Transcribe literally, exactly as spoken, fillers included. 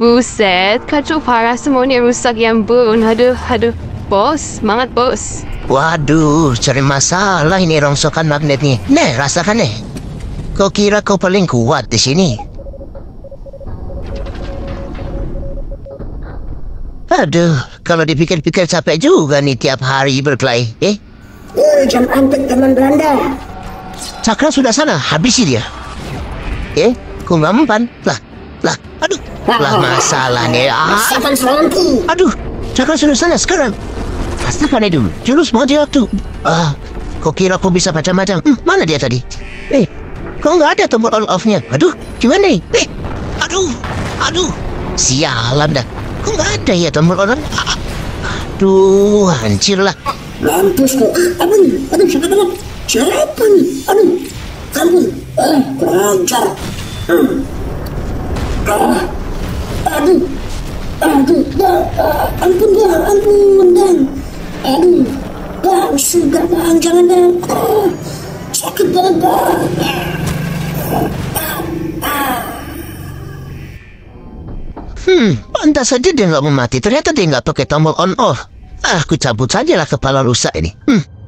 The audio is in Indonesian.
Buset, kacau parah semuanya rusak yang burun. Aduh, aduh. Bos, semangat bos. Waduh, cari masalah ini rongsokan magnetnya. Nih, rasakan nih. Kau kira kau paling kuat di sini? Aduh, kalau dipikir-pikir capek juga nih tiap hari berkelahi. Eh? Eh, jam antik teman Belanda. Cakra sudah sana, habisi dia. Eh, kau nggak mempan? Lah, lah, aduh, lah masalah nih. Ah, Rasakan seranganku. aduh, Cakra sudah sana sekarang. Rasakan itu, jurus mati waktu. Ah, kau kira kau bisa macam-macam? Hmm, mana dia tadi? Eh, kau nggak ada tombol on off-nya. Aduh, gimana nih? Eh, aduh, aduh, sialan dah. Kau nggak ada ya tombol on off? Ah, aduh, hancur lah. Mampus kau. Aduh, aduh, siapa teman? Siapa nih? Aduh, kamu. Eh, kurang ajar. Hmm. Ah, aduh, aduh, dah, ah, ampun dah, ampun dah. Aduh, bang, sudah bang, jangan bang. Ah, sakit banget bang. Hmm, pantas saja dia nggak mau mati. Ternyata dia nggak pakai tombol on off. Ah, aku cabut saja lah kepala rusak ini. Hmm.